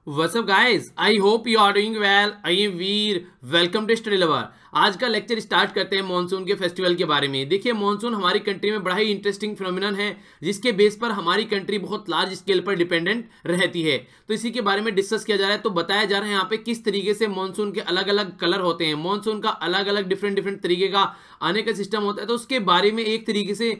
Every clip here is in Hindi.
What's up guys? I hope you are doing well. I am Veer. Welcome to Study Lover. आज का लेक्चर स्टार्ट करते हैं मॉनसून के फेस्टिवल के बारे में। देखिए मॉनसून हमारी कंट्री में बड़ा ही इंटरेस्टिंग फिनोमिनन है जिसके बेस पर हमारी कंट्री बहुत लार्ज स्केल पर डिपेंडेंट रहती है। तो इसी के बारे में डिस्कस किया जा रहा है। तो बताया जा रहा है यहाँ पे किस तरीके से मॉनसून के अलग अलग कलर होते हैं, मॉनसून का अलग अलग डिफरेंट तरीके का आने का सिस्टम होता है। तो उसके बारे में एक तरीके से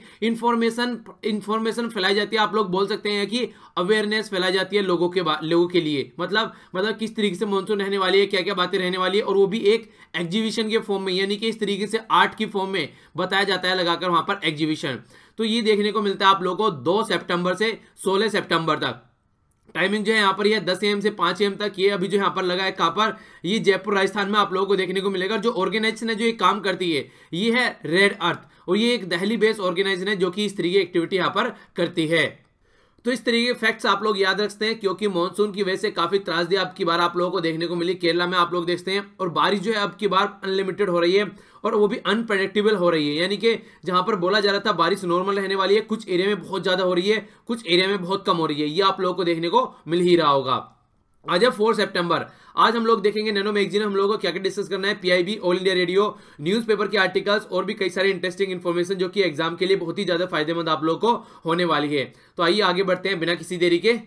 इंफॉर्मेशन फैलाई जाती है। आप लोग बोल सकते हैं कि अवेयरनेस फैलाई जाती है लोगों के लिए। मतलब किस तरीके से मॉनसून रहने वाली है, क्या क्या बातें रहने वाली है, और वो भी एक एग्जीबिशन के फॉर्म में, यानी कि इस तरीके से आर्ट की फॉर्म में बताया जाता है लगाकर वहां पर एग्जीबिशन। तो ये देखने को मिलता है आप लोगों को 2 सितंबर से 16 सितंबर तक। टाइमिंग जो है यहाँ पर ये 10 AM से 5 AM तक। ये अभी जो यहाँ पर लगा है कहाँ पर, ये जयपुर राजस्थान में आप लोगों को देखने को मिलेगा। जो ऑर्गेनाइजेशन है जो ये काम करती है ये है रेड अर्थ, और ये एक दिल्ली बेस्ड ऑर्गेनाइजेशन है जो कि इस तरीके की एक्टिविटी यहाँ पर करती है। तो इस तरीके के फैक्ट्स आप लोग याद रखते हैं क्योंकि मानसून की वजह से काफी त्रासदी अब की बार आप लोगों को देखने को मिली। केरला में आप लोग देखते हैं, और बारिश जो है अब की बार अनलिमिटेड हो रही है और वो भी अनप्रेडिक्टेबल हो रही है। यानी कि जहां पर बोला जा रहा था बारिश नॉर्मल रहने वाली है, कुछ एरिया में बहुत ज्यादा हो रही है, कुछ एरिया में बहुत कम हो रही है। ये आप लोगों को देखने को मिल ही रहा होगा। आज है 4 सितंबर। आज हम लोग देखेंगे नैनो मैगजीन में हम लोगों को क्या क्या डिस्कस करना है, PIB, All India Radio, newspaper के आर्टिकल्स और भी कई सारे इंटरेस्टिंग इन्फॉर्मेशन जो कि एग्जाम के लिए बहुत ही ज्यादा फायदेमंद आप लोगों को होने वाली है। तो आइए आगे बढ़ते हैं बिना किसी देरी के।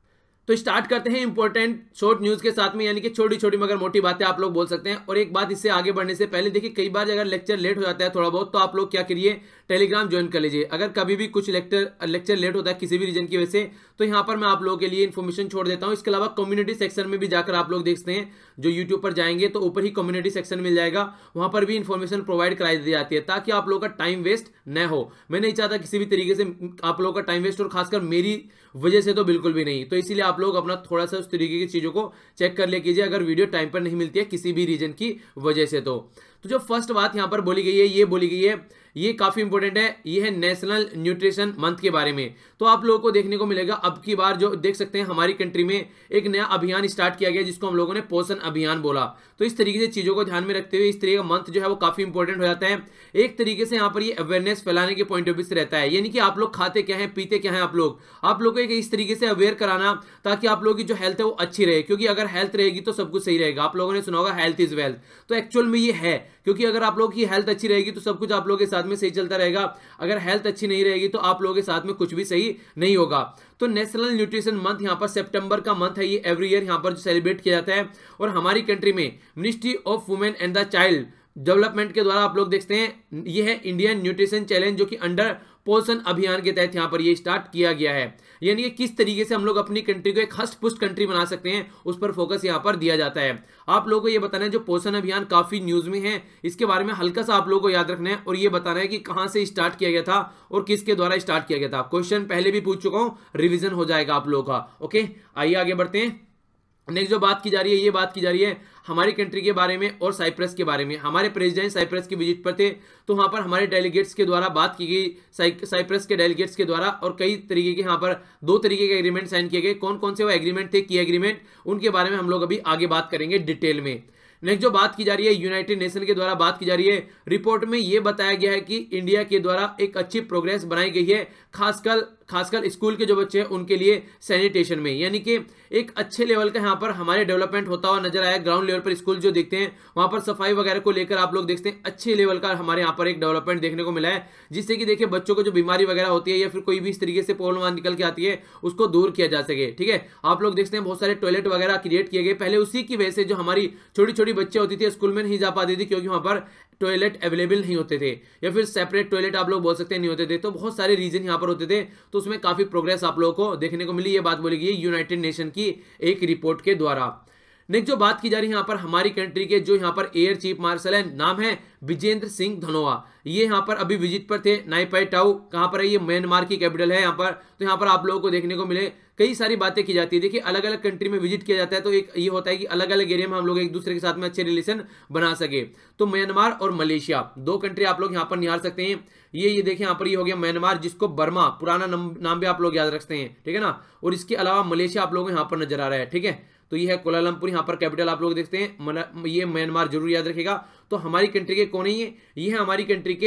तो स्टार्ट करते हैं इंपॉर्टेंट शॉर्ट न्यूज के साथ में, यानी कि छोटी छोटी मगर मोटी बातें आप लोग बोल सकते हैं। और एक बात, इससे आगे बढ़ने से पहले देखिए कई बार अगर लेक्चर लेट हो जाता है थोड़ा बहुत, तो आप लोग क्या करिए, टेलीग्राम ज्वाइन कर लीजिए। अगर कभी भी कुछ लेक्चर लेट होता है किसी भी रीजन की वजह से, तो यहाँ पर मैं आप लोगों के लिए इन्फॉर्मेशन छोड़ देता हूँ। इसके अलावा कम्युनिटी सेक्शन में भी जाकर आप लोग देख सकते हैं, जो यूट्यूब पर जाएंगे तो ऊपर ही कम्युनिटी सेक्शन मिल जाएगा, वहां पर भी इन्फॉर्मेशन प्रोवाइड कराई दी जाती है ताकि आप लोगों का टाइम वेस्ट न हो। मैं नहीं चाहता किसी भी तरीके से आप लोगों का टाइम वेस्ट, और खासकर मेरी वजह से तो बिल्कुल भी नहीं। तो इसीलिए आप लोग अपना थोड़ा सा उस तरीके की चीजों को चेक कर ले कीजिए अगर वीडियो टाइम पर नहीं मिलती है किसी भी रीजन की वजह से। तो जो फर्स्ट बात यहां पर बोली गई है, ये बोली गई है, ये काफी इंपॉर्टेंट है, ये है नेशनल न्यूट्रिशन मंथ के बारे में। तो आप लोगों को देखने को मिलेगा अब की बार जो देख सकते हैं हमारी कंट्री में एक नया अभियान स्टार्ट किया गया जिसको हम लोगों ने पोषण अभियान बोला। तो इस तरीके से चीजों को ध्यान में रखते हुए इस तरीके का मंथ जो है वो काफी इंपॉर्टेंट हो जाता है। एक तरीके से यहाँ पर ये अवेयरनेस फैलाने के पॉइंट ऑफ व्यू से रहता है, यानी कि आप लोग खाते क्या है, पीते क्या है, आप लोग को इस तरीके से अवेयर कराना ताकि आप लोगों की जो हेल्थ है वो अच्छी रहे। क्योंकि अगर हेल्थ रहेगी तो सब कुछ सही रहेगा। आप लोगों ने सुना होगा हेल्थ इज वेल्थ, तो एक्चुअल में ये है, क्योंकि अगर आप लोगों की हेल्थ अच्छी रहेगी तो सब कुछ आप लोगों के साथ में सही चलता रहेगा। अगर हेल्थ अच्छी नहीं रहेगी तो आप लोगों के साथ में कुछ भी सही नहीं होगा। तो नेशनल न्यूट्रिशन मंथ यहाँ पर सितंबर का मंथ है, ये एवरी ईयर यहाँ पर जो सेलिब्रेट किया जाता है। और हमारी कंट्री में ministry of women and the child development के द्वारा आप लोग देखते हैं ये है इंडियन न्यूट्रिशन चैलेंज, जो कि अंडर पोषण अभियान के तहत यहाँ पर ये स्टार्ट किया गया है। यानी कि किस तरीके से हम लोग अपनी कंट्री को एक हष्ट पुष्ट कंट्री बना सकते हैं उस पर फोकस यहाँ पर दिया जाता है। आप लोगों को ये बताना है जो पोषण अभियान काफी न्यूज में है, इसके बारे में हल्का सा आप लोगों को याद रखना है और ये बताना है कि कहां से स्टार्ट किया गया था और किसके द्वारा स्टार्ट किया गया था। क्वेश्चन पहले भी पूछ चुका हूं, रिविजन हो जाएगा आप लोगों का। ओके, आइए आगे बढ़ते हैं। नेक्स्ट जो बात की जा रही है, ये बात की जा रही है हमारी कंट्री के बारे में और साइप्रस के बारे में। हमारे प्रेसिडेंट साइप्रस की विजिट पर थे, तो वहां पर हमारे डेलीगेट्स के द्वारा बात की गई, साइप्रस के डेलीगेट्स के द्वारा, और कई तरीके के यहाँ पर 2 तरीके के एग्रीमेंट साइन किए गए। कौन कौन से वो एग्रीमेंट थे, की एग्रीमेंट, उनके बारे में हम लोग अभी आगे बात करेंगे डिटेल में। नेक्स्ट जो बात की जा रही है यूनाइटेड नेशन के द्वारा बात की जा रही है, रिपोर्ट में यह बताया गया है कि इंडिया के द्वारा एक अच्छी प्रोग्रेस बनाई गई है, खासकर स्कूल के जो बच्चे हैं उनके लिए सैनिटेशन में। यानी कि एक अच्छे लेवल का यहाँ पर हमारे डेवलपमेंट होता हुआ नजर आया। ग्राउंड लेवल पर स्कूल जो देखते हैं वहां पर सफाई वगैरह को लेकर आप लोग देखते हैं अच्छे लेवल का हमारे यहाँ पर एक डेवलपमेंट देखने को मिला है, जिससे कि देखिए बच्चों को जो बीमारी वगैरह होती है या फिर कोई भी इस तरीके से प्रॉब्लम निकल के आती है उसको दूर किया जा सके। ठीक है, आप लोग देखते हैं बहुत सारे टॉयलेट वगैरह क्रिएट किए गए। पहले उसी की वजह से जो हमारी छोटी छोटी बच्चे होती थी स्कूल में नहीं जा पाती थी क्योंकि वहां पर टॉयलेट अवेलेबल नहीं होते थे, या फिर सेपरेट टॉयलेट आप लोग बोल सकते हैं नहीं होते थे। तो बहुत सारे रीजन यहाँ पर होते थे, तो उसमें काफी प्रोग्रेस आप लोगों को देखने को मिली। ये बात बोली गई यूनाइटेड नेशन की एक रिपोर्ट के द्वारा। नेक्स्ट जो बात की जा रही है यहाँ पर हमारी कंट्री के जो यहाँ पर एयर चीफ मार्शल है, नाम है विजेंद्र सिंह धनोआ। ये यहाँ पर अभी विजिट पर थे नाइपाई टाऊ, कहाँ पर है, ये म्यांमार की कैपिटल है यहाँ पर। तो यहाँ पर आप लोगों को देखने को मिले कई सारी बातें की जाती है। देखिए अलग अलग कंट्री में विजिट किया जाता है तो एक ये होता है कि अलग अलग एरिया में हम लोग एक दूसरे के साथ में अच्छे रिलेशन बना सके। तो म्यांमार और मलेशिया 2 कंट्री आप लोग यहाँ पर निहार सकते हैं। ये देखिए यहाँ पर ये हो गया म्यांमार, जिसको बर्मा पुराना नाम भी आप लोग याद रखते हैं, ठीक है ना। और इसके अलावा मलेशिया आप लोगों को यहाँ पर नजर आ रहा है, ठीक है। तो ये है कोलालमपुर यहाँ पर कैपिटल आप लोग देखते हैं। ये म्यांमार जरूर याद रखेगा। तो हमारी कंट्री के कौन है ये है हमारी कंट्री के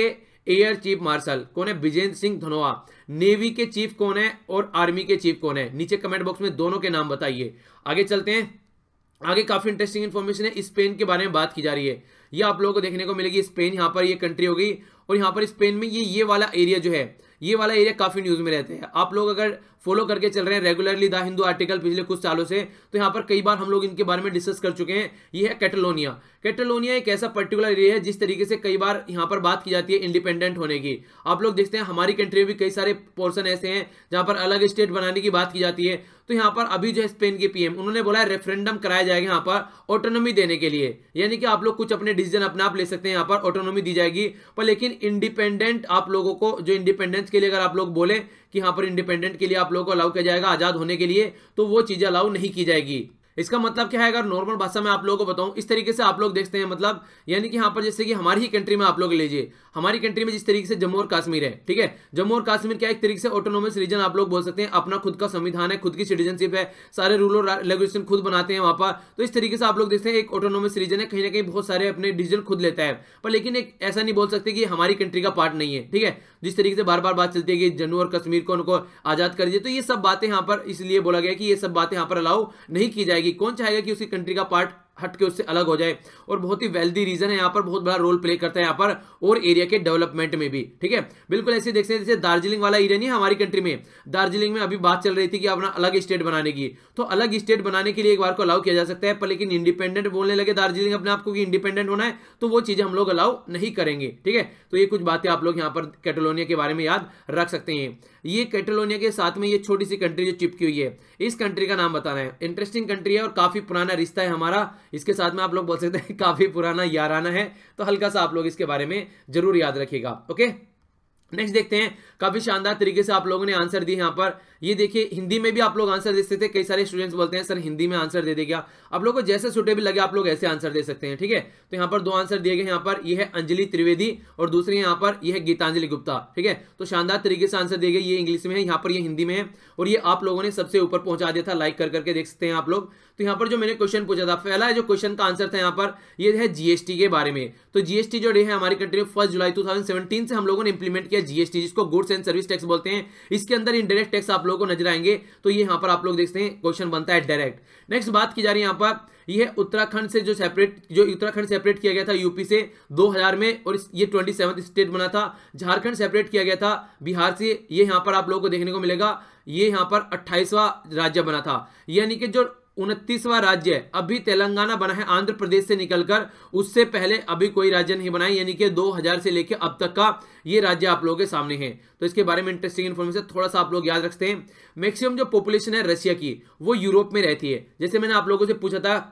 एयर चीफ मार्शल कौन है? बिजेंद्र सिंह धनोआ। नेवी के चीफ कौन है और आर्मी के चीफ कौन है? नीचे कमेंट बॉक्स में दोनों के नाम बताइए। आगे चलते हैं, आगे काफी इंटरेस्टिंग इंफॉर्मेशन है, स्पेन के बारे में बात की जा रही है। ये आप लोगों को देखने को मिलेगी, स्पेन यहाँ पर ये कंट्री हो गई, और यहाँ पर स्पेन में ये वाला एरिया जो है, ये वाला एरिया काफी न्यूज में रहते हैं। आप लोग अगर फॉलो करके चल रहे हैं रेगुलरली द हिंदू आर्टिकल पिछले कुछ सालों से, तो यहाँ पर कई बार हम लोग इनके बारे में डिस्कस कर चुके हैं। ये है कैटलोनिया। कैटलोनिया एक ऐसा पर्टिकुलर एरिया है जिस तरीके से कई बार यहाँ पर बात की जाती है इंडिपेंडेंट होने की। आप लोग देखते हैं हमारी कंट्री में भी कई सारे पोर्शन ऐसे हैं जहां पर अलग स्टेट बनाने की बात की जाती है। तो यहाँ पर अभी जो है स्पेन के पीएम उन्होंने बोला है रेफरेंडम कराया जाएगा यहाँ पर ऑटोनॉमी देने के लिए, यानी कि आप लोग कुछ अपने डिसीजन अपने आप ले सकते हैं, यहाँ पर ऑटोनॉमी दी जाएगी। पर लेकिन इंडिपेंडेंट आप लोगों को, जो इंडिपेंडेंस के लिए अगर आप लोग बोले कि यहाँ पर इंडिपेंडेंट के लिए आप लोगों को अलाउ किया जाएगा आजाद होने के लिए, तो वो चीजें अलाउ नहीं की जाएगी। इसका मतलब क्या है, अगर नॉर्मल भाषा में आप लोगों को बताऊं, इस तरीके से आप लोग देखते हैं, मतलब यानी कि यहाँ पर जैसे कि हमारी ही कंट्री में आप लोग लीजिए, हमारी कंट्री में जिस तरीके से जम्मू और कश्मीर है, ठीक है, जम्मू और कश्मीर क्या एक तरीके से ऑटोनोमस रीजन आप लोग बोल सकते हैं, अपना खुद का संविधान है, खुद की सिटीजनशिप है, सारे रूल और रेगुलेशन खुद बनाते हैं वहां पर। तो इस तरीके से आप लोग देखते हैं एक ऑटोनोमस रीजन है, कहीं ना कहीं बहुत सारे अपने डिसीजन खुद लेता है। पर लेकिन एक ऐसा नहीं बोल सकते कि हमारी कंट्री का पार्ट नहीं है, ठीक है। जिस तरीके से बार बार बात चलती है कि जम्मू और कश्मीर को उनको आजाद कर दिए, तो ये सब बातें यहाँ पर इसलिए बोला गया कि ये सब बातें यहाँ पर अलाउ नहीं की जाएगी। कौन चाहेगा कि उसकी कंट्री का पार्ट हट के उससे अलग हो जाए? और बहुत ही वेल्दी रीजन है, यहाँ पर बहुत बड़ा रोल प्ले करता है यहाँ पर, और एरिया के डेवलपमेंट में भी, ठीक है। बिल्कुल ऐसे देख सकते हैं, जैसे दार्जिलिंग वाला एरिया नहीं है हमारी कंट्री में, दार्जिलिंग में अभी बात चल रही थी कि अपना अलग स्टेट बनाने की, तो अलग स्टेट बनाने के लिए एक बार को अलाउ किया जा सकता है। पर लेकिन इंडिपेंडेंट बोलने लगे दार्जिलिंग अपने आप को कि इंडिपेंडेंट होना है, तो वो चीजें हम लोग अलाउ नहीं करेंगे, ठीक है। तो ये कुछ बातें आप लोग यहाँ पर कैटलोनिया के बारे में याद रख सकते हैं। ये कैटलोनिया के साथ में ये छोटी सी कंट्री जो चिपकी हुई है, इस कंट्री का नाम बताना है। इंटरेस्टिंग कंट्री है और काफी पुराना रिश्ता है हमारा इसके साथ में, आप लोग बोल सकते हैं काफी पुराना याराना है, तो हल्का सा आप लोग इसके बारे में जरूर याद रखिएगा। ओके, नेक्स्ट देखते हैं, काफी शानदार तरीके से आप लोगों ने आंसर दिए यहाँ पर। ये देखिए हिंदी में भी आप लोग आंसर दे सकते थे, कई सारे स्टूडेंट्स बोलते हैं सर हिंदी में आंसर दे क्या, आप लोगों को जैसे सुटेबल लगे आप लोग ऐसे आंसर दे सकते हैं, ठीक है। तो यहाँ पर दो आंसर दिए गए, यहाँ पर ये है अंजलि त्रिवेदी और दूसरी यहाँ पर ये है गीतांजलि गुप्ता, ठीक है। तो शानदार तरीके से आंसर दिए गए, ये इंग्लिश में है, यहाँ पर ये हिंदी में है, और ये आप लोगों ने सबसे ऊपर पहुंचा दिया था, लाइक कर करके देख सकते हैं आप लोग। तो यहाँ पर जो मैंने क्वेश्चन पूछा था, पहला जो क्वेश्चन का आंसर था यहाँ पर ये है जीएसटी के बारे में। तो जीएसटी जो डे है हमारी कंट्री में 1 जुलाई 2017 से हम लोगों ने इंप्लीमेंट किया जीएसटी, जिसको गुड्स एंड सर्विस टैक्स बोलते हैं। इसके अंदर इनडायरेक्ट टैक्स आप लोगों को नजर आएंगे, तो ये यहाँ पर आप लोग देखते हैं क्वेश्चन बनता है डायरेक्ट। नेक्स्ट बात की जा रही है यहाँ पर, ये उत्तराखंड से जो उत्तराखंड सेपरेट किया गया था यूपी से 2000 में, और ये 27th स्टेट बना था। झारखंड सेपरेट किया गया था बिहार से, ये यहाँ पर आप लोगों को देखने को मिलेगा, ये यहाँ पर 28वां राज्य बना था, यानी कि जो 29वां राज्य है अभी तेलंगाना बना है आंध्र प्रदेश से निकलकर, उससे पहले अभी कोई राज्य नहीं बना है, यानी कि 2000 से लेकर अब तक का ये राज्य आप लोगों के सामने है। तो इसके बारे में इंटरेस्टिंग इन्फॉर्मेशन थोड़ा सा आप लोग याद रखते हैं। मैक्सिमम जो पॉपुलेशन है रशिया की वो यूरोप में रहती है, जैसे मैंने आप लोगों से पूछा था,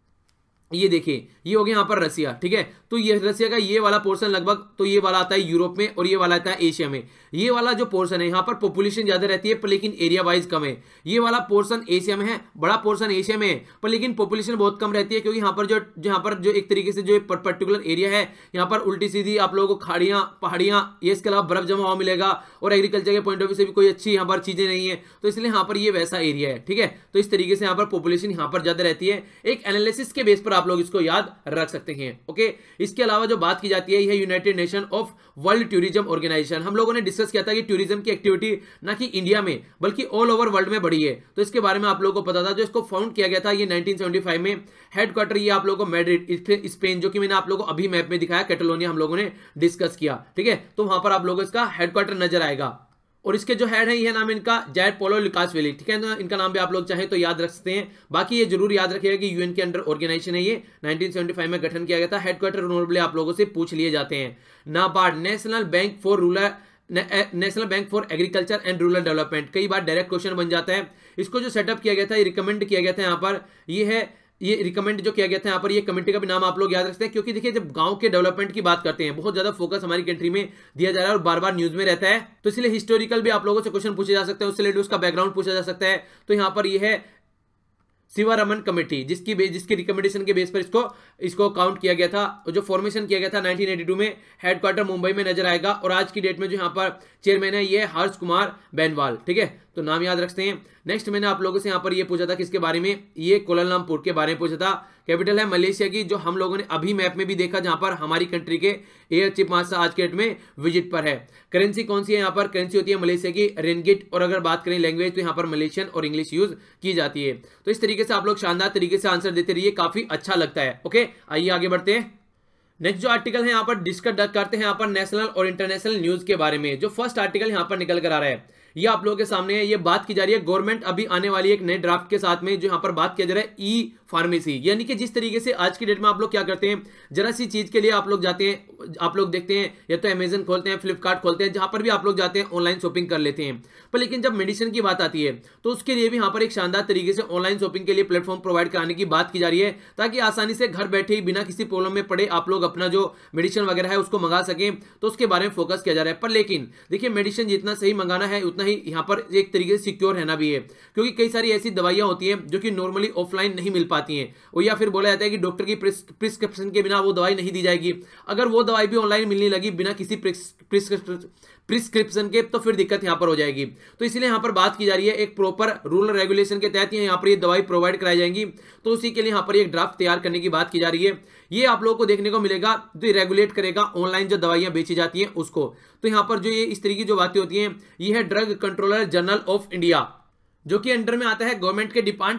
ये देखिए ये हो गया यहाँ पर रसिया, ठीक है। तो ये रसिया का ये वाला पोर्शन लगभग, तो ये वाला आता है यूरोप में और ये वाला आता है एशिया में। ये वाला जो पोर्शन है यहाँ पर पॉपुलेशन ज्यादा रहती है पर लेकिन एरिया वाइज कम है। ये वाला पोर्शन एशिया में है, बड़ा पोर्शन एशिया में है, पर लेकिन पॉपुलेशन बहुत कम रहती है, क्योंकि यहाँ पर जो एक तरीके से जो पर्टिकुलर एरिया है, यहाँ पर उल्टी सीधी आप लोगों को खाड़ियां पहाड़ियां, ये इसके अलावा बर्फ जमा हुआ मिलेगा, और एग्रीकल्चर के पॉइंट ऑफ व्यू से भी कोई अच्छी यहाँ पर चीजें नहीं है, तो इसलिए यहाँ पर ये वैसा एरिया है, ठीक है। तो इस तरीके से यहाँ पर पॉपुलेशन यहाँ पर ज्यादा रहती है, एक एनालिसिस के बेस पर आप लोग इसको याद रख सकते हैं। ओके, इसके अलावा जो बात की जाती है यह United Nation of World Tourism Organisation. हम लोगों ने डिस्कस किया था कि टूरिज्म की एक्टिविटी ना कि इंडिया में बल्कि ऑल ओवर वर्ल्ड में बढ़ी है, तो इसके बारे में आप लोगों को पता था। जो इसको फाउंड किया गया था ये 1975 में, हेडक्वार्टर ये आप लोगों को मैड्रिड स्पेन, जो कि मैंने आप लोगों को अभी मैप में दिखाया, कैटलोनिया हम लोगों ने डिस्कस किया, ठीक है। तो वहां पर आप लोगों को इसका हेडक्वार्टर नजर आएगा, और इसके जो हेड है ये नाम इनका जैड पोलो लुकासविली, ठीक है। तो इनका नाम भी आप लोग चाहे तो याद रख सकते हैं। बाकी ये जरूर याद रखिएगा कि यूएन के अंडर ऑर्गेनाइजेशन है, ये 1975 में गठन किया गया था। हेडक्वार्टर नॉर्मली आप लोगों से पूछ लिए जाते हैं। NABARD, National Bank for Agriculture and Rural Development, कई बार डायरेक्ट क्वेश्चन बन जाता है। इसको जो सेटअप किया गया था, ये रिकमेंड किया गया था, यहाँ पर ये रिकमेंड जो किया गया था यहाँ पर, ये कमेटी का भी नाम आप लोग याद रखते हैं, क्योंकि देखिए जब गांव के डेवलपमेंट की बात करते हैं बहुत ज्यादा फोकस हमारी कंट्री में दिया जा रहा है और बार बार न्यूज में रहता है, तो इसलिए हिस्टोरिकल भी आप लोगों से क्वेश्चन पूछे जा सकते हैं, उससे रिलेटेड उसका बैकग्राउंड पूछा जा सकता है। तो यहाँ पर ये है शिवारमन कमेटी, जिसकी रिकमेंडेशन के बेस पर इसको काउंट किया गया था, और जो फॉर्मेशन किया गया था 1982 में। हेडक्वार्टर मुंबई में नजर आएगा, और आज की डेट में जो यहाँ पर चेयरमैन है ये हर्ष कुमार बेनवाल, ठीक है। तो नाम याद रखते हैं। नेक्स्ट मैंने आप लोगों से यहाँ पर ये पूछा था किसके बारे में, ये कोलालमपुर के बारे में पूछा था कैपिटल है मलेशिया की, जो हम लोगों ने अभी मैप में भी देखा, जहां पर हमारी कंट्री के एयर चीफ मार्शल आज के डेट में विजिट पर है। करेंसी कौन सी है यहाँ पर? करेंसी होती है मलेशिया की रिंगिट, और अगर बात करें लैंग्वेज तो यहाँ पर मलेशियन और इंग्लिश यूज की जाती है। तो इस तरीके से आप लोग शानदार तरीके से आंसर देते रहिए, काफी अच्छा लगता है। ओके, आइए आगे बढ़ते हैं। नेक्स्ट जो आर्टिकल है यहाँ पर डिस्कस करते हैं यहाँ पर नेशनल और इंटरनेशनल न्यूज के बारे में। जो फर्स्ट आर्टिकल यहाँ पर निकल कर आ रहा है ये आप लोगों के सामने है। ये बात की जा रही है गवर्नमेंट अभी आने वाली एक नए ड्राफ्ट के साथ में, जो यहाँ पर बात किया जा रहा है ई फार्मेसी, यानी कि जिस तरीके से आज की डेट में आप लोग क्या करते हैं, जरा सी चीज के लिए आप लोग जाते हैं, आप लोग देखते हैं या तो अमेजन खोलते हैं, फ्लिपकार्ट खोलते हैं, जहां पर भी आप लोग जाते हैं ऑनलाइन शॉपिंग कर लेते हैं। पर लेकिन जब मेडिसिन की बात आती है तो उसके लिए भी यहाँ पर एक शानदार तरीके से ऑनलाइन शॉपिंग के लिए प्लेटफॉर्म प्रोवाइड कराने की बात की जा रही है, ताकि आसानी से घर बैठे ही बिना किसी प्रॉब्लम में पड़े आप लोग अपना जो मेडिसिन वगैरह है उसको मंगा सकें। तो उसके बारे में फोकस किया जा रहा है। पर लेकिन देखिए, मेडिसिन जितना सही मंगाना है उतना ही यहाँ पर एक तरीके से सिक्योर रहना भी है, क्योंकि कई सारी ऐसी दवाइयां होती हैं जो कि नॉर्मली ऑफलाइन नहीं मिल पाती हैं, और या फिर बोला जाता है कि डॉक्टर की प्रिस्क्रिप्शन के बिना वो दवाई नहीं दी जाएगी। अगर वो दवाई भी ऑनलाइन मिलने लगी बिना किसी प्रिस्क्रिप्शन के, तो फिर दिक्कत यहां पर हो जाएगी। तो इसलिए यहां पर बात की जा रही है एक प्रॉपर रूल रेगुलेशन के तहत यहां पर ये दवाई प्रोवाइड कराई जाएंगी। तो उसी के लिए यहां पर एक ड्राफ्ट तैयार करने की बात की जा रही है। ये आप लोगों को देखने को मिलेगा, जो रेगुलेट करेगा ऑनलाइन जो दवाइयां बेची जाती हैं उसको। तो यहां पर जो ये इस तरीके की जो बातें होती हैं, ये है Drug Controller General of India, जो कि अंडर में आता है गवर्नमेंट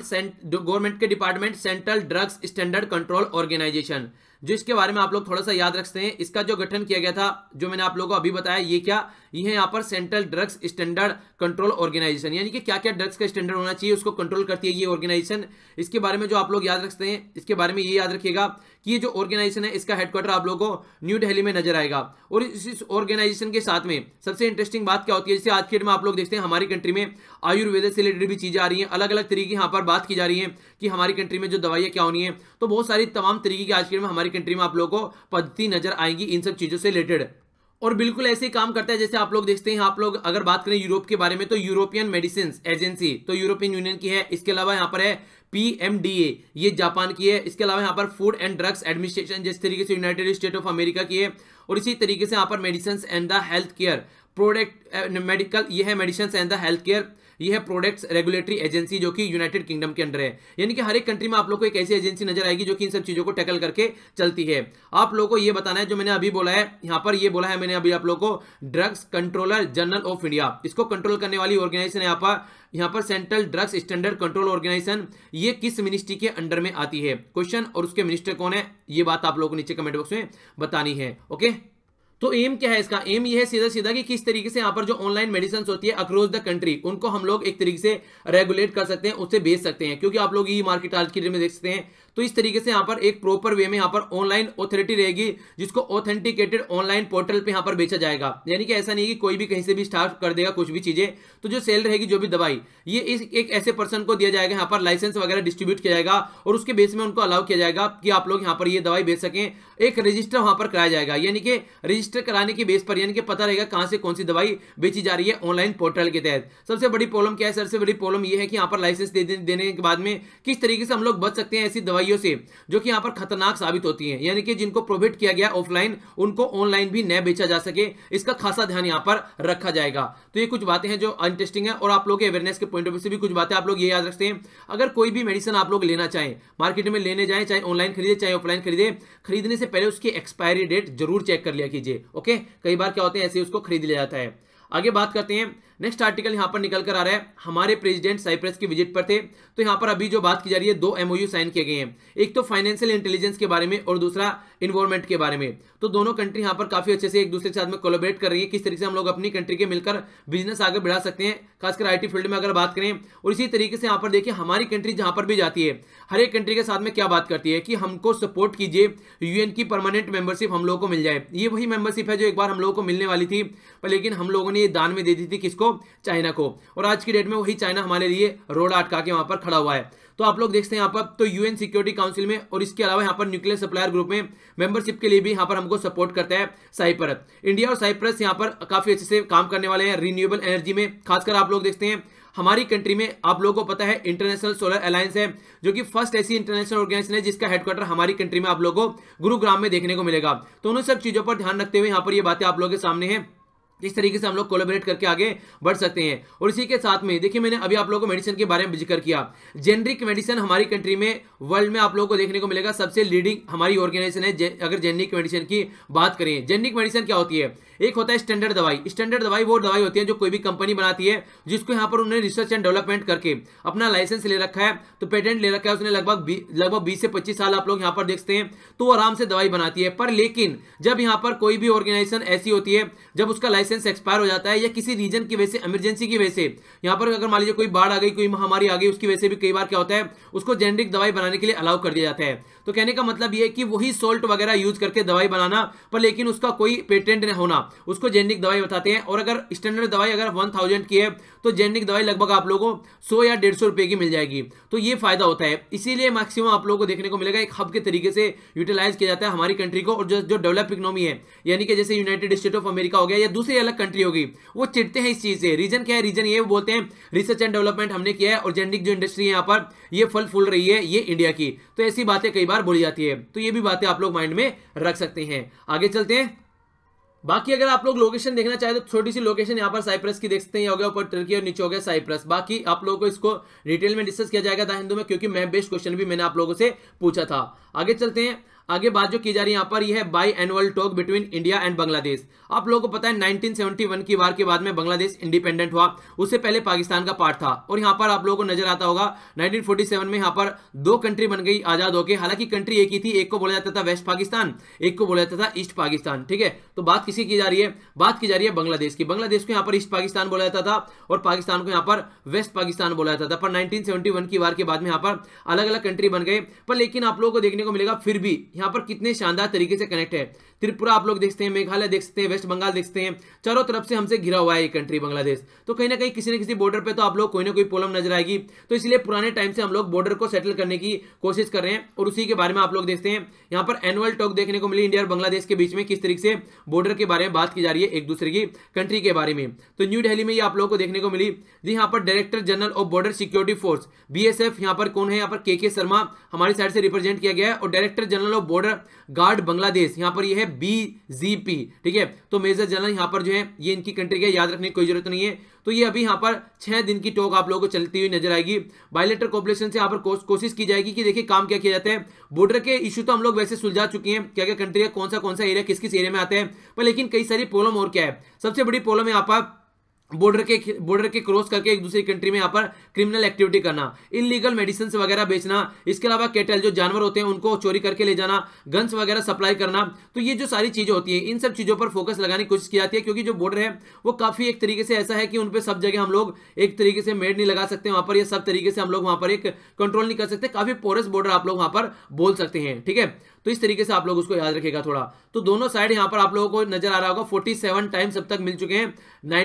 के department Central Drugs Standard Control Organisation. जो इसके बारे में आप लोग थोड़ा सा याद रखते हैं, इसका जो गठन किया गया था, जो मैंने आप लोगों को अभी बताया, ये क्या, ये है यहाँ पर Central Drugs Standard Control Organisation, यानी कि क्या क्या ड्रग्स का स्टैंडर्ड होना चाहिए उसको कंट्रोल करती है ये ऑर्गेनाइजेशन। इसके बारे में जो आप लोग याद रखते हैं, इसके बारे में ये याद रखिएगा कि ये जो ऑर्गेनाइजेशन है इसका हेडक्वार्टर आप लोगों को न्यू दिल्ली में नजर आएगा। और इस ऑर्गेनाइजेशन के साथ में सबसे इंटरेस्टिंग बात क्या होती है, जैसे आज के डेट में आप लोग देखते हैं हमारी कंट्री में आयुर्वेद से रिलेटेड भी चीजें आ रही हैं, अलग अलग तरीके यहाँ पर बात की जा रही है कि हमारी कंट्री में जो दवाइयाँ क्या होनी है। तो बहुत सारी तमाम तरीके की आज के डेट में हमारी कंट्री में आप लोगों को पद्धति नजर आएंगी इन सब चीजों से रिलेटेड। और बिल्कुल ऐसे ही काम करता है जैसे आप लोग देखते हैं। आप लोग अगर बात करें यूरोप के बारे में, तो यूरोपियन मेडिसिन एजेंसी तो यूरोपियन यूनियन की है। इसके अलावा यहाँ पर है PMDA, ये जापान की है। इसके अलावा यहाँ पर फूड एंड ड्रग्स एडमिनिस्ट्रेशन, जिस तरीके से यूनाइटेड स्टेट ऑफ अमेरिका की है। और इसी तरीके से यहाँ पर medicine and the health care product medical, ये है medicine and the health care, ये है प्रोडक्ट्स रेगुलेटरी एजेंसी, जो कि यूनाइटेड किंगडम के अंडर है। यानी कि हर एक कंट्री में आप लोग को एक ऐसी एजेंसी नजर आएगी जो कि इन सब चीजों को टैकल करके चलती है। आप लोगों को ये बताना है, जो मैंने अभी बोला है यहाँ पर, ये बोला है मैंने अभी आप लोगों को, Drugs Controller General of India, इसको कंट्रोल करने वाली ऑर्गेनाइजेशन है यहाँ पर Central Drugs Standard Control Organisation. ये किस मिनिस्ट्री के अंडर में आती है, क्वेश्चन, और उसके मिनिस्टर कौन है, ये बात आप लोगों को नीचे कमेंट बॉक्स में बतानी है। ओके, तो एम क्या है इसका? एम ये है सीधा सीधा कि किस तरीके से यहाँ पर जो ऑनलाइन मेडिसिन होती है अक्रॉस द कंट्री, उनको हम लोग एक तरीके से रेगुलेट कर सकते हैं, उससे बेच सकते हैं। क्योंकि आप लोग ई मार्केट आज की डेट में देख सकते हैं, तो इस तरीके से यहाँ पर एक प्रॉपर वे में यहाँ पर ऑनलाइन ऑथोरिटी रहेगी, जिसको ऑथेंटिकेटेड ऑनलाइन पोर्टल पे यहाँ पर बेचा जाएगा। यानी कि ऐसा नहीं है कि कोई भी कहीं से भी स्टार्ट कर देगा कुछ भी चीजें। तो जो सेल रहेगी, जो भी दवाई, ये एक ऐसे पर्सन को दिया जाएगा, यहाँ पर लाइसेंस वगैरह डिस्ट्रीब्यूट किया जाएगा, और उसके बेस में उनको अलाउ किया जाएगा कि आप लोग यहाँ पर ये दवाई बेच सकें। एक रजिस्टर वहां पर कराया जाएगा, यानी कि रजिस्टर कराने के बेस पर, यानी कि पता रहेगा कहां से कौन सी दवाई बेची जा रही है ऑनलाइन पोर्टल के तहत। सबसे बड़ी प्रॉब्लम क्या है? सबसे बड़ी प्रॉब्लम यह है कि यहाँ पर लाइसेंस देने के बाद में किस तरीके से हम लोग बच सकते हैं ऐसी दवाइयों से जो कि यहाँ पर खतरनाक साबित होती हैं, यानी कि जिनको प्रोहिबिट किया गया ऑफलाइन, उनको ऑनलाइन भी न बेचा जा सके, इसका खासा ध्यान यहाँ पर रखा जाएगा। तो ये कुछ बातें हैं जो इंटरेस्टिंग है, और आप लोग के अवेयरनेस के पॉइंट ऑफ व्यू से भी कुछ बातें आप लोग ये याद रखते हैं। अगर कोई भी मेडिसिन आप लोग लेना चाहें, मार्केट में लेने जाएं, चाहे ऑनलाइन खरीदे चाहे ऑफलाइन खरीदे, खरीदने से पहले उसकी एक्सपायरी डेट जरूर चेक कर लिया कीजिए। ओके, कई बार क्या होते हैं ऐसे उसको खरीद लिया जाता है। आगे बात करते हैं। नेक्स्ट आर्टिकल यहां पर निकल कर आ रहा है, हमारे प्रेसिडेंट साइप्रस की विजिट पर थे। तो यहां पर अभी जो बात की जा रही है, 2 MOU साइन किए गए हैं, एक तो फाइनेंशियल इंटेलिजेंस के बारे में और दूसरा इन्वायरमेंट के बारे में। तो दोनों कंट्री यहां पर काफी अच्छे से एक दूसरे के साथ में कोलैबोरेट कर रही है, किस तरीके से हम लोग अपनी कंट्री के मिलकर बिजनेस आगे बढ़ा सकते हैं, खासकर IT फील्ड में अगर बात करें। और इसी तरीके से यहां पर देखिए, हमारी कंट्री जहां पर भी जाती है, हर एक कंट्री के साथ में क्या बात करती है कि हमको सपोर्ट कीजिए, UN की परमानेंट मेंबरशिप हम लोगों को मिल जाए। ये वही मेंबरशिप है जो एक बार हम लोगों को मिलने वाली थी, पर लेकिन हम लोगों ने ये दान में दे दी थी, किसको? चाइना को। और आज की डेट में वही चाइना हमारे लिए रोड अटका के वहां पर खड़ा हुआ है। तो आप लोग देखते हैं यहाँ पर, तो UN सिक्योरिटी काउंसिल में, और इसके अलावा यहाँ पर न्यूक्लियर सप्लायर ग्रुप में मेंबरशिप के लिए भी यहाँ पर हमको सपोर्ट करता है साइप्रस। इंडिया और साइप्रस यहाँ पर काफी अच्छे से काम करने वाले हैं रिन्यूएबल एनर्जी में। खासकर आप लोग देखते हैं हमारी कंट्री में, आप लोगों को पता है इंटरनेशनल सोलर अलायंस है, जो कि फर्स्ट ऐसी इंटरनेशनल ऑर्गेनाइजेशन है जिसका हेडक्वार्टर हमारी कंट्री में आप लोगों को गुरुग्राम में देखने को मिलेगा। तो उन सब चीजों पर ध्यान रखते हुए यहाँ पर ये बातें आप लोगों के सामने हैं। इस तरीके से हम लोग कोलैबोरेट करके आगे बढ़ सकते हैं। और इसी के साथ में देखिए, मैंने अभी आप लोगों को मेडिसिन के बारे में जिक्र किया। जेनरिक मेडिसिन हमारी कंट्री में, वर्ल्ड में आप लोगों को देखने को मिलेगा सबसे लीडिंग हमारी ऑर्गेनाइजेशन है। अगर जेनरिक मेडिसिन की बात करें, जेनरिक मेडिसिन क्या होती है? एक होता है स्टैंडर्ड दवाई। स्टैंडर्ड दवाई वो दवाई होती है जो कोई भी कंपनी बनाती है, जिसको यहाँ पर उन्होंने रिसर्च एंड डेवलपमेंट करके अपना लाइसेंस ले रखा है, तो पेटेंट ले रखा है उसने, लगभग 20 से 25 साल आप लोग यहाँ पर देखते हैं, तो वो आराम से दवाई बनाती है। पर लेकिन जब यहाँ पर कोई भी ऑर्गेनाइजेशन ऐसी होती है, जब उसका लाइसेंस एक्सपायर हो जाता है या किसी रीजन की वजह से, इमरजेंसी की वजह से, यहाँ पर अगर मान लीजिए कोई बाढ़ आ गई, कोई महामारी आ गई, उसकी वजह से भी कई बार क्या होता है, उसको जेनरिक दवाई बनाने के लिए अलाउ कर दिया जाता है। तो कहने का मतलब ये है कि वही सोल्ट वगैरह यूज करके दवाई बनाना, पर लेकिन उसका कोई पेटेंट न होना, उसको जेनरिक दवाई बताते हैं। और अगर स्टैंडर्ड दवाई अगर 1000 की है, तो जेनरिक दवाई लगभग आप लोगों को 100 या 150 रुपए की मिल जाएगी। तो ये फायदा होता है, इसीलिए मैक्सिमम आप लोगों को देखने को मिलेगा एक हब के तरीके से यूटिलाइज किया जाता है हमारी कंट्री को। और जो डेवलप इकोनॉमी है, यानी कि जैसे यूनाइटेड स्टेट ऑफ अमेरिका हो गया या दूसरी अलग कंट्री होगी, वो चिढ़ते हैं इस चीज से। रीजन क्या है? रीजन ये बोलते हैं रिसर्च एंड डेवलपमेंट हमने किया है और जेनरिक जो इंडस्ट्री है यहाँ पर ये फल फूल रही है, ये इंडिया की। तो ऐसी बातें कई बार बोली जाती है, तो ये भी बातें आप लोग माइंड में रख सकते हैं। आगे चलते हैं। बाकी अगर आप लोग लोकेशन देखना चाहे तो छोटी सी लोकेशन यहाँ पर साइप्रस की देख सकते हैं, ये हो गया ऊपर टर्की और नीचे हो गया साइप्रस। बाकी आप लोगों को इसको डिटेल में डिस्कस किया जाएगा द हिंदू में, क्योंकि मैप बेस्ड क्वेश्चन भी मैंने आप लोगों से पूछा था। आगे चलते हैं। आगे बात जो की जा रही है यहाँ पर, यह है biannual talk between India and Bangladesh. आप लोगों को पता है 1971 की वार के बाद में बांग्लादेश इंडिपेंडेंट हुआ, उससे पहले पाकिस्तान का पार्ट था। और यहाँ पर आप लोगों को नजर आता होगा 1947 में यहाँ पर 2 कंट्री बन गई आजाद होकर। हालांकि कंट्री एक ही थी, एक को बोला जाता था वेस्ट पाकिस्तान, एक को बोला जाता था ईस्ट पाकिस्तान। ठीक है, तो बात किसी की जा रही है? बात की जा रही है बांग्लादेश की। बांग्लादेश को यहाँ पर ईस्ट पाकिस्तान बोला जाता था और पाकिस्तान को यहाँ पर वेस्ट पाकिस्तान बोला जाता था। पर 1971 की वार के बाद में यहाँ पर अलग अलग कंट्री बन गए। पर लेकिन आप लोगों को देखने को मिलेगा फिर भी यहाँ पर कितने शानदार तरीके से कनेक्ट है। त्रिपुरा आप लोग देखते हैं, मेघालय देखते हैं, वेस्ट बंगाल देखते हैं, चारों तरफ से हमसे घिरा हुआ है ये कंट्री बांग्लादेश। तो कहीं ना कहीं किसी न किसी बॉर्डर पे तो आप लोग कोई ना कोई प्रॉब्लम नजर आएगी। तो इसलिए पुराने टाइम से हम लोग बॉर्डर को सेटल करने की कोशिश कर रहे हैं और उसी के बारे में आप लोग देखते हैं। यहाँ पर एनुअल टॉक देखने को मिली इंडिया और बांग्लादेश के बीच में, किस तरीके से बॉर्डर के बारे में बात की जा रही है, एक दूसरे की कंट्री के बारे में। तो न्यू दिल्ली में ये आप लोगों को देखने को मिली जी। यहाँ पर Director General of Border Security Force BSF यहाँ पर कौन है? यहाँ पर KK शर्मा हमारी साइड से रिप्रेजेंट किया गया है। और Director General of Border Guard Bangladesh यहाँ पर ये है BGP। ठीक है, तो मेजर जनरल यहाँ पर जो है ये इनकी कंट्री के, याद रखने की कोई जरूरत नहीं है। तो ये अभी यहाँ पर 6 दिन की टॉक आप लोगों को चलती हुई नजर आएगी। बायलैटरल कोऑपरेशन से यहाँ पर कोशिश की जाएगी कि देखिए काम क्या किया जाता है। बॉर्डर के इशू तो हम लोग वैसे सुलझा चुके हैं, क्या क्या कंट्री है, कौन सा एरिया किस किस एरिया में आता है, पर लेकिन कई सारी प्रॉब्लम और क्या है। सबसे बड़ी प्रॉब्लम यहाँ पर बॉर्डर के क्रॉस करके एक दूसरी कंट्री में यहाँ पर क्रिमिनल एक्टिविटी करना, इलीगल मेडिसिन वगैरह बेचना, इसके अलावा कैटल जो जानवर होते हैं उनको चोरी करके ले जाना, गन्स वगैरह सप्लाई करना। तो ये जो सारी चीजें होती है, इन सब चीजों पर फोकस लगाने की कोशिश की जाती है, क्योंकि जो बॉर्डर है वो काफी एक तरीके से ऐसा है कि उन पर सब जगह हम लोग एक तरीके से मेड नहीं लगा सकते वहां पर, या सब तरीके से हम लोग वहां पर एक कंट्रोल नहीं कर सकते। काफी पोरस बॉर्डर आप लोग वहां पर बोल सकते हैं। ठीक है, तो इस तरीके से आप लोग उसको याद रखेगा थोड़ा। तो दोनों साइड यहां पर आप लोगों को नजर आ रहा होगा 47 टाइम्स अब तक मिल चुके हैं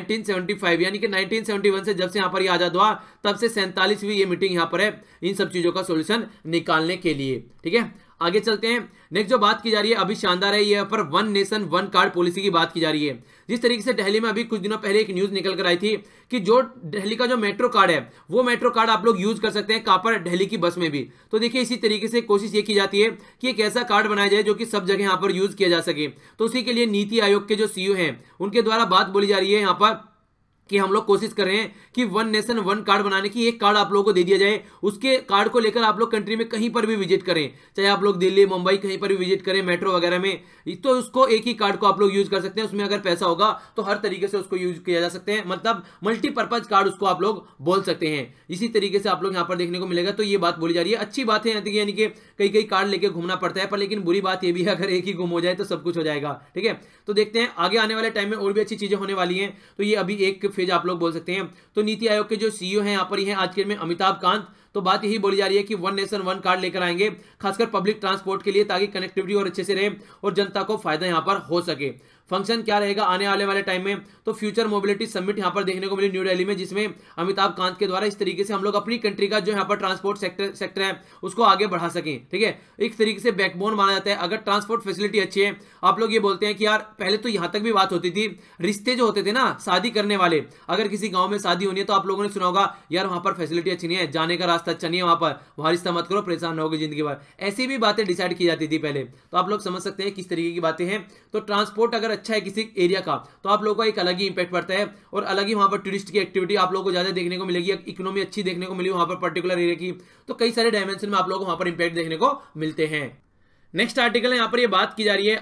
1975, यानी कि 1971 से जब से यहां पर ये आजाद हुआ तब से 47वीं ये मीटिंग यहां पर है इन सब चीजों का सॉल्यूशन निकालने के लिए। ठीक है, आगे चलते हैं। नेक्स्ट जो बात की जा रही है अभी शानदार है, ये पर 1 नेशन 1 कार्ड पॉलिसी की बात की जा रही है। जिस तरीके से दिल्ली में अभी कुछ दिनों पहले एक न्यूज निकल कर आई थी कि जो दिल्ली का जो मेट्रो कार्ड है वो मेट्रो कार्ड आप लोग यूज कर सकते हैं कहां पर? दिल्ली की बस में भी। तो देखिए इसी तरीके से कोशिश ये की जाती है कि एक ऐसा कार्ड बनाया जाए जो कि सब जगह यहां पर यूज किया जा सके। तो उसी के लिए नीति आयोग के जो CEO हैं उनके द्वारा बात बोली जा रही है यहां पर कि हम लोग कोशिश कर रहे हैं कि 1 नेशन 1 कार्ड बनाने की, एक कार्ड आप लोगों को दे दिया जाए। उसके कार्ड को लेकर आप लोग कंट्री में कहीं पर भी विजिट करें, चाहे आप लोग दिल्ली मुंबई कहीं पर भी विजिट करें मेट्रो वगैरह में, तो उसको एक ही कार्ड को आप लोग यूज कर सकते हैं। उसमें अगर पैसा होगा तो हर तरीके से उसको यूज किया जा सकते हैं, मतलब मल्टीपर्पज कार्ड उसको आप लोग बोल सकते हैं। इसी तरीके से आप लोग यहाँ पर देखने को मिलेगा। तो ये बात बोली जा रही है, अच्छी बात है, यानी कि कई कार्ड लेके घूमना पड़ता है, पर लेकिन बुरी बात ये भी है अगर एक ही गुम हो जाए तो सब कुछ हो जाएगा। ठीक है, तो देखते हैं आगे आने वाले टाइम में और भी अच्छी चीजें होने वाली हैं। तो ये अभी एक फेज आप लोग बोल सकते हैं। तो नीति आयोग के जो CEO हैं यहाँ पर हैं आज के में अमिताभ कांत। तो बात यही बोली जा रही है कि 1 नेशन 1 कार्ड लेकर आएंगे, खासकर पब्लिक ट्रांसपोर्ट के लिए, ताकि कनेक्टिविटी और अच्छे से रहे और जनता को फायदा यहां पर हो सके। फंक्शन क्या रहेगा आने वाले टाइम में? तो फ्यूचर मोबिलिटी समिट यहां पर देखने को मिली न्यू दिल्ली में, जिसमें अमिताभ कांत के द्वारा इस तरीके से हम लोग अपनी कंट्री का जो यहां पर ट्रांसपोर्ट सेक्टर है उसको आगे बढ़ा सकें। ठीक है, एक तरीके से बैकबोन माना जाता है। अगर ट्रांसपोर्ट फैसिलिटी अच्छी है, आप लोग ये बोलते हैं कि यार पहले तो यहां तक भी बात होती थी, रिश्ते जो होते थे ना शादी करने वाले, अगर किसी गांव में शादी होनी है तो आप लोगों ने सुना होगा यार वहां पर फैसिलिटी अच्छी नहीं है, जाने का रास्ता अच्छा नहीं है, वहां पर वहां रिश्ता मत करो, परेशान होगी जिंदगी भर। ऐसी भी बातें डिसाइड की जाती थी पहले। तो आप लोग समझ सकते हैं किस तरीके की बातें हैं। तो ट्रांसपोर्ट अगर अच्छा है किसी एरिया का तो आप लोगों को एक अलग ही इंपैक्ट पड़ता है और अलग ही वहां पर टूरिस्ट की एक्टिविटी आप लोगों को ज्यादा देखने को मिलेगी, इकोनॉमी अच्छी देखने को मिली वहां पर पर्टिकुलर एरिया की। तो कई सारे डायमेंशन में आप लोगों को वहां पर इंपैक्ट देखने को मिलते हैं। नेक्स्ट आर्टिकल है, यहाँ पर ये बात की जा रही है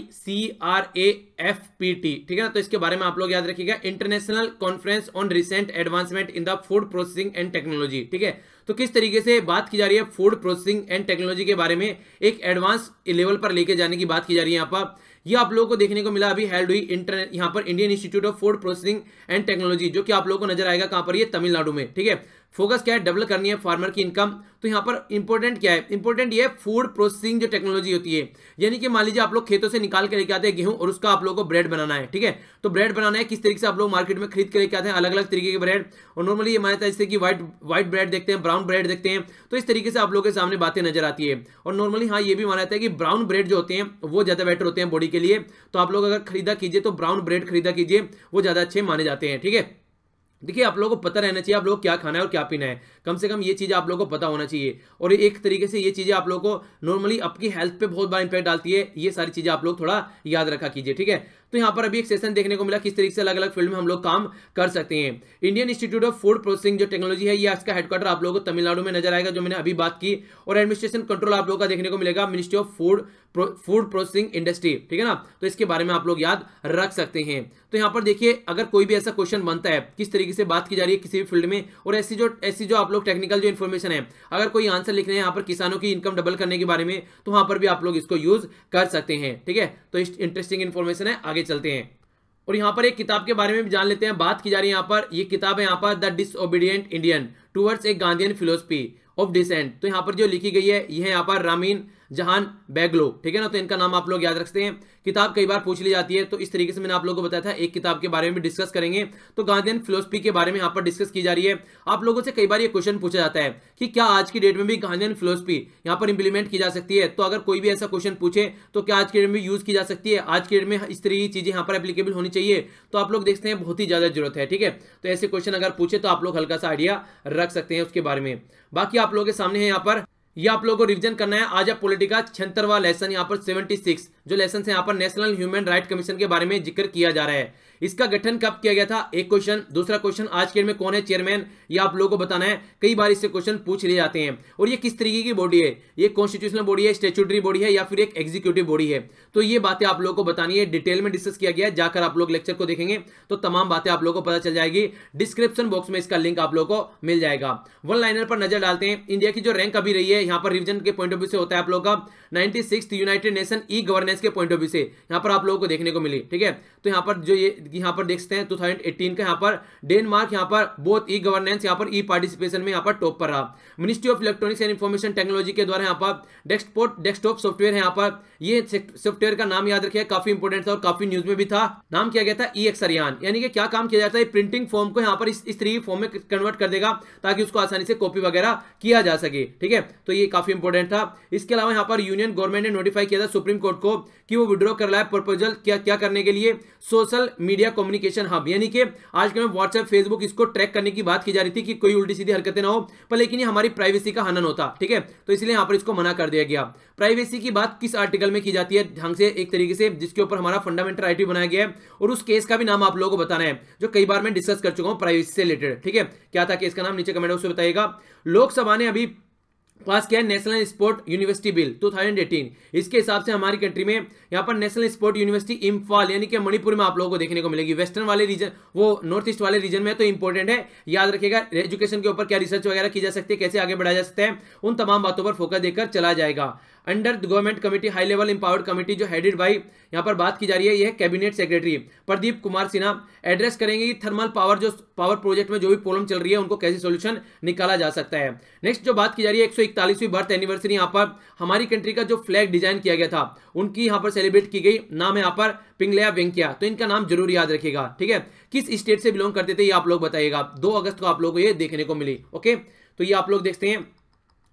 ICRAFPT, ठीक है ना। तो इसके बारे में आप लोग याद रखिएगा, International Conference on Recent Advancement in the Food Processing and Technology, ठीक है। तो किस तरीके से बात की जा रही है फूड प्रोसेसिंग एंड टेक्नोलॉजी के बारे में, एक एडवांस लेवल पर लेके जाने की बात की जा रही है यहाँ पर। ये आप लोगों को देखने को मिला अभी हेल्ड हुई यहाँ पर Indian Institute of Food Processing and Technology, जो कि आप लोगों को नजर आएगा कहां पर, ये तमिलनाडु में, ठीक है। फोकस क्या है, डेवलप करनी है फार्मर की इनकम। तो यहाँ पर इंपॉर्टेंट क्या है, इंपॉर्टेंट ये है फूड प्रोसेसिंग जो टेक्नोलॉजी होती है, यानी कि मान लीजिए आप लोग खेतों से निकाल के लेके आते हैं गेहूं और उसका आप लोगों को ब्रेड बनाना है, ठीक है। तो ब्रेड बनाना है किस तरीके से आप लोग मार्केट में खरीद के लेके आते हैं अलग अलग तरीके के ब्रेड, और नॉर्मली ये मानता है जैसे कि व्हाइट ब्रेड देखते हैं, ब्राउन ब्रेड देखते हैं। तो इस तरीके से आप लोगों के सामने बातें नजर आती है। और नॉर्मली हाँ ये भी माना जाता है कि ब्राउन ब्रेड जो होते हैं वो ज्यादा बेटर होते हैं बॉडी के लिए। तो आप लोग अगर खरीदा कीजिए तो ब्राउन ब्रेड खरीदा कीजिए, वो ज्यादा अच्छे माने जाते हैं, ठीक है। देखिए आप लोगों को पता रहना चाहिए आप लोग क्या खाना है और क्या पीना है, कम से कम ये चीज़ें आप लोगों को पता होना चाहिए। और एक तरीके से ये चीज़ें आप लोगों को नॉर्मली आपकी हेल्थ पे बहुत बड़ा इंपैक्ट डालती है। ये सारी चीज़ें आप लोग थोड़ा याद रखा कीजिए, ठीक है। तो यहाँ पर अभी एक सेशन देखने को मिला किस तरीके से अलग अलग फील्ड में हम लोग काम कर सकते हैं। Indian Institute of Food Processing जो टेक्नोलॉजी है, ये इसका हेडक्वार्टर आप लोगों को तमिलनाडु में नजर आएगा, जो मैंने अभी बात की। और एडमिनिस्ट्रेशन कंट्रोल आप लोगों का देखने को मिलेगा Ministry of Food Processing Industry, ठीक है ना। तो इसके बारे में आप लोग याद रख सकते हैं। तो यहाँ पर देखिए अगर कोई भी ऐसा क्वेश्चन बनता है किस तरीके से बात की जा रही है किसी भी फील्ड में, और ऐसी जो आप लोग टेक्निकल जो इन्फॉर्मेशन है, अगर कोई आंसर लिख रहे हैं यहाँ पर किसानों की इनकम डबल करने के बारे में, तो वहां पर भी आप लोग इसको यूज कर सकते हैं, ठीक है। तो इंटरेस्टिंग इन्फॉर्मेशन है, आगे चलते हैं। और यहाँ पर एक किताब के बारे में भी जान लेते हैं। बात की जा रही है यहाँ पर, ये किताब है यहाँ पर The Disobedient Indian Towards a Gandhian Philosophy of Dissent. तो यहाँ पर जो लिखी गई है ये है यहाँ पर रामीन जहान बैगलो, ठीक है ना। तो इनका नाम आप लोग याद रखते हैं। किताब कई बार पूछ ली जाती है, तो इस तरीके से मैंने आप लोगों को बताया था एक किताब के बारे में भी डिस्कस करेंगे। तो गांधीयन फिलोसफी के बारे में यहाँ पर डिस्कस की जा रही है। आप लोगों से कई बार ये क्वेश्चन पूछा जाता है कि क्या आज की डेट में भी गांधीयन फिलोसफी यहाँ पर इंप्लीमेंट की जा सकती है। तो अगर कोई भी ऐसा क्वेश्चन पूछे तो क्या आज की डेट में यूज की जा सकती है, आज की डेट में इस तरह की चीजें यहाँ पर एप्लीकेबल होनी चाहिए, तो आप लोग देखते हैं बहुत ही ज्यादा जरूरत है, ठीक है। तो ऐसे क्वेश्चन अगर पूछे तो आप लोग हल्का सा आइडिया रख सकते हैं उसके बारे में। बाकी आप लोगों के सामने है यहाँ पर, ये आप लोगों को रिवीजन करना है आज आप पॉलिटिका 76वां लेसन यहाँ पर 76 जो लेसन है यहाँ पर नेशनल ह्यूमन राइट कमीशन के बारे में जिक्र किया जा रहा है। इसका गठन कब किया गया था, एक क्वेश्चन। दूसरा क्वेश्चन आज के डेट में कौन है चेयरमैन, ये आप लोगों को बताना है। कई बार इससे क्वेश्चन पूछ लिए जाते हैं। और ये किस तरीके की बॉडी है, ये कॉन्स्टिट्यूशनल बॉडी है, स्टैट्यूटरी बॉडी है या फिर एक एग्जीक्यूटिव बॉडी है। तो ये बातें आप लोगों को बतानी है, डिटेल में डिस्कस किया गया है। जाकर आप लोग लेक्चर को देखेंगे तो तमाम बातें आप लोगों को पता चल जाएगी। डिस्क्रिप्शन बॉक्स में इसका लिंक आप लोगों को मिल जाएगा। वन लाइनर पर नजर डालते हैं। इंडिया की जो रैंक अभी रही है यहाँ पर रिवीजन के पॉइंट ऑफ व्यू से होता है आप लोगों का 96 यूनाइटेड नेशन ई गवर्नेंस के पॉइंट ऑफ व्यू से यहाँ पर आप लोगों को देखने को मिली, ठीक है। तो यहाँ पर जो ये यहाँ पर देखते हैं 2018 का यहाँ पर डेनमार्क यहाँ पर बोथ ई गवर्नेंस यहाँ पर ई पार्टिसिपेशन में यहाँ पर टॉप पर रहा। Ministry of Electronics and Information Technology के द्वारा यहाँ पर डेस्कटॉप सॉफ्टवेयर है यहाँ पर, ये सॉफ्टवेयर का नाम याद रखिए, काफी इंपोर्टेंट था और काफी न्यूज में भी था। नाम किया गया था ई-एक्सरियान, यानी कि क्या काम किया जाता है, प्रिंटिंग फॉर्म को यहाँ पर इस तरीके फॉर्म में कन्वर्ट कर देगा ताकि उसको आसानी से कॉपी वगैरह किया जा सके, ठीक है। तो ये काफी इंपोर्टेंट था। इसके अलावा यहाँ पर यूनियन गवर्नमेंट ने नोटिफाई किया था सुप्रीम कोर्ट को कि वो विड्रॉ कर रहा है प्रपोजल क्या करने के लिए, सोशल मीडिया कम्युनिकेशन हब, यानी कि आज के में व्हाट्सएप फेसबुक इसको ट्रैक करने की बात की जा रही थी कि कोई उल्टी सीधी हरकतें ना हो, पर लेकिन ये हमारी प्राइवेसी का हनन होता, ठीक है। तो इसलिए यहाँ पर इसको मना कर दिया गया। प्राइवेसी की बात किस आर्टिकल में की जाती है ढंग से, एक तरीके से जिसके ऊपर हमारा फंडामेंटल राइट भी बनाया गया है, और उस केस का भी नाम आप लोगों को बताना है जो कई बार मैं डिस्कस कर चुका हूं प्राइवेसी से रिलेटेड, ठीक है। क्या था केस का नाम, नीचे कमेंट बॉक्स में बताइएगा। लोकसभा ने अभी पास किया नेशनल स्पोर्ट यूनिवर्सिटी बिल 2018। इसके हिसाब से हमारी कंट्री में यहाँ पर नेशनल स्पोर्ट यूनिवर्सिटी इम्फाल यानी कि मणिपुर में आप लोगों को देखने को मिलेगी। वेस्टर्न वाले रीजन, वो नॉर्थ ईस्ट वाले रीजन में, तो इंपॉर्टेंट है, याद रखिएगा। एजुकेशन के ऊपर क्या रिसर्च वगैरह की जा सकती है, कैसे आगे बढ़ाया जा सकता है, उन तमाम बातों पर फोकस देकर चला जाएगा। Under the government committee high level empowered committee जो हेडेड बाई यहाँ पर बात की जा रही है, यह cabinet secretary Pradeep Kumar Sinha address करेंगे कि थर्मल पावर प्रोजेक्ट में जो भी प्रॉब्लम चल रही है उनको कैसे सोल्यूशन निकाला जा सकता है। नेक्स्ट जो बात की जा रही है 141वीं बर्थ एनिवर्सरी, यहाँ पर हमारी कंट्री का जो फ्लैग डिजाइन किया गया था उनकी यहाँ पर सेलिब्रेट की गई। नाम है यहाँ पर पिंगलिया वेंकैया, तो इनका नाम जरूर याद रखिएगा, ठीक है। किस स्टेट से बिलोंग करते थे ये आप लोग बताइएगा। 2 अगस्त को आप लोगों को ये देखने को मिली, ओके। तो ये आप लोग देखते हैं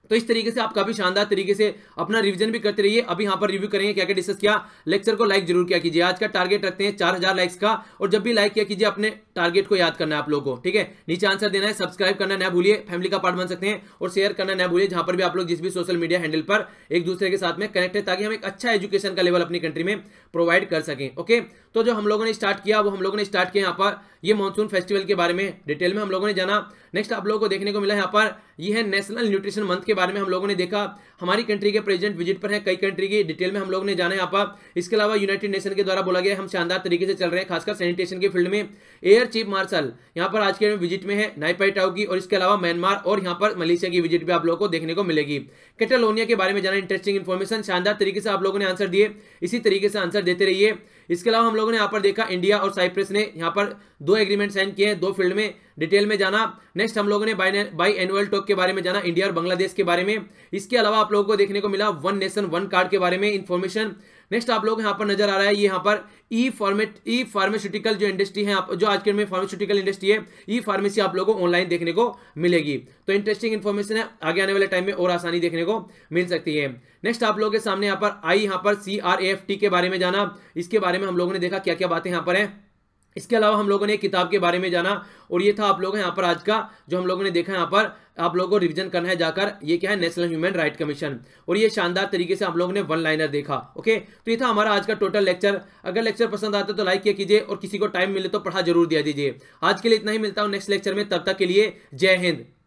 तो इस तरीके से आप काफी शानदार तरीके से अपना रिवीजन भी करते रहिए। अभी यहाँ पर रिव्यू करेंगे क्या क्या डिस्कस किया। लेक्चर को लाइक जरूर किया कीजिए। आज का टारगेट रखते हैं 4000 लाइक्स का, और जब भी लाइक किया कीजिए अपने टारगेट को याद करना है आप लोगों को, ठीक है। नीचे आंसर देना है, सब्सक्राइब करना ना भूलिए, फैमिली का पार्ट बन सकते हैं, और शेयर करना ना भूलिए जहां पर भी आप लोग जिस भी सोशल मीडिया हैंडल पर एक दूसरे के साथ में कनेक्ट है, ताकि हम एक अच्छा एजुकेशन का लेवल अपनी कंट्री में प्रोवाइड कर सकें। ओके, तो जो हम लोगों ने स्टार्ट किया वो हम लोगों ने स्टार्ट किया यहाँ पर ये मानसून फेस्टिवल के बारे में डिटेल में हम लोगों ने जाना। नेक्स्ट आप लोगों को देखने को मिला यहाँ पर ये है नेशनल न्यूट्रिशन मंथ के बारे में हम लोगों ने देखा। हमारी कंट्री के प्रेसिडेंट विजिट पर है, कई कंट्री की डिटेल में हम लोगों ने जाना यहाँ पर। इसके अलावा यूनाइटेड नेशन के द्वारा बोला गया हम शानदार तरीके से चल रहे हैं, खासकर सैनिटेशन के फील्ड में। एयर चीफ मार्शल यहाँ पर आज के विजिट में है नाइपाई टाओ की, और इसके अलावा म्यांमार और यहाँ पर मलेशिया की विजिट भी आप लोगों को देखने को मिलेगी। कैटालोनिया के बारे में जाना, इंटरेस्टिंग इन्फॉर्मेशन, शानदार तरीके से आप लोगों ने आंसर दिए, इसी तरीके से आंसर देते रहिए। इसके अलावा हम लोगों ने यहाँ पर देखा इंडिया और साइप्रस ने यहाँ पर 2 एग्रीमेंट साइन किए हैं 2 फील्ड में, डिटेल में जाना। नेक्स्ट हम लोगों ने बाई एनुअल टॉक के बारे में जाना, इंडिया और बांग्लादेश के बारे में। इसके अलावा आप लोगों को देखने को मिला वन नेशन वन कार्ड के बारे में इंफॉर्मेशन। नेक्स्ट आप लोग यहाँ पर नजर आ रहा है ये यहाँ पर ई फार्मास्यूटिकल जो इंडस्ट्री है, जो आज के में फार्मास्यूटिकल इंडस्ट्री है, ई फार्मेसी आप लोगों को ऑनलाइन देखने को मिलेगी। तो इंटरेस्टिंग इन्फॉर्मेशन है, आगे आने वाले टाइम में और आसानी देखने को मिल सकती है। नेक्स्ट आप लोगों के सामने यहाँ पर यहाँ पर CRAFT के बारे में जाना, इसके बारे में हम लोगों ने देखा क्या क्या बातें यहाँ पर है। इसके अलावा हम लोगों ने एक किताब के बारे में जाना, और ये था आप लोगों यहाँ पर आज का जो हम लोगों ने देखा। यहाँ पर आप लोगों को रिवीजन करना है जाकर, ये क्या है नेशनल ह्यूमन राइट कमीशन, और ये शानदार तरीके से आप लोगों ने वन लाइनर देखा। ओके, तो ये था हमारा आज का टोटल लेक्चर। अगर लेक्चर पसंद आता तो लाइक किया कीजिए, और किसी को टाइम मिले तो पढ़ा जरूर दिया दीजिए। आज के लिए इतना ही, मिलता हूँ नेक्स्ट लेक्चर में, तब तक के लिए जय हिंद।